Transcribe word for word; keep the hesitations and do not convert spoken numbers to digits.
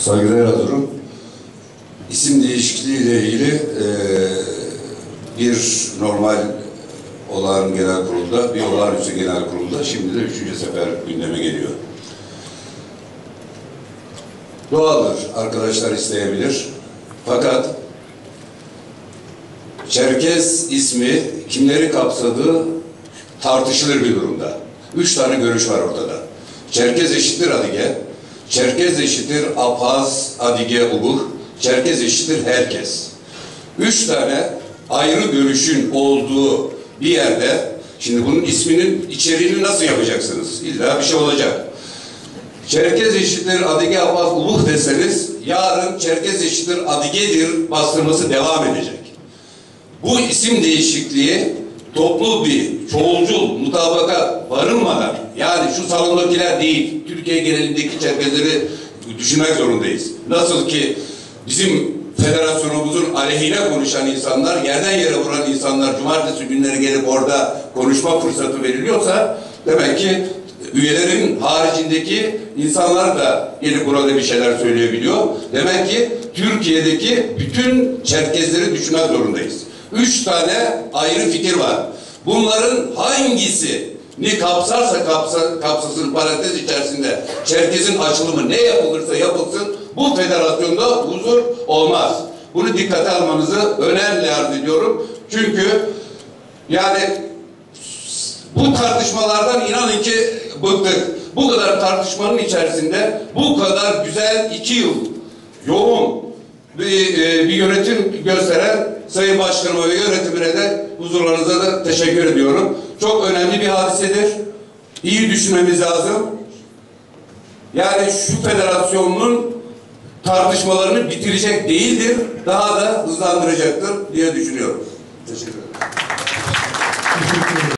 Saygıdeğer Hazırım. İsim değişikliği ile ilgili e, bir normal olağan genel kurulda, bir olağanüstü genel kurulda, şimdi de üçüncü sefer gündeme geliyor. Doğaldır, arkadaşlar isteyebilir. Fakat Çerkez ismi kimleri kapsadığı tartışılır bir durumda. Üç tane görüş var ortada. Çerkez eşittir Adige, Çerkez eşittir Apaz, Adige, Uluh, Çerkez eşittir herkes. Üç tane ayrı görüşün olduğu bir yerde, şimdi bunun isminin içeriğini nasıl yapacaksınız? İlla bir şey olacak. Çerkez eşittir Adige, Apaz, Uluh deseniz, yarın Çerkez eşittir Adige'dir bastırması devam edecek. Bu isim değişikliği toplu bir çoğulcul mutabakat barınmadan, yani şu salondakiler değil, Türkiye genelindeki Çerkezleri düşünmek zorundayız. Nasıl ki bizim federasyonumuzun aleyhine konuşan insanlar, yerden yere vuran insanlar cumartesi günleri gelip orada konuşma fırsatı veriliyorsa, demek ki üyelerin haricindeki insanlar da gelip burada bir şeyler söyleyebiliyor. Demek ki Türkiye'deki bütün Çerkezleri düşünmek zorundayız. Üç tane ayrı fikir var. Bunların hangisini kapsarsa kapsa, kapsasın parantez içerisinde Çerkez'in açılımı ne yapılırsa yapılsın bu federasyonda huzur olmaz. Bunu dikkate almanızı önemli arz ediyorum. Çünkü yani bu tartışmalardan inanın ki bıktık. Bu kadar tartışmanın içerisinde bu kadar güzel iki yıl yoğun bir, e, bir yönetim gösteren Sayın Başkanıma ve yönetimine de huzurlarınıza da teşekkür ediyorum. Çok önemli bir hadisedir. İyi düşünmemiz lazım. Yani şu federasyonun tartışmalarını bitirecek değildir. Daha da hızlandıracaktır diye düşünüyorum. Teşekkür ederim.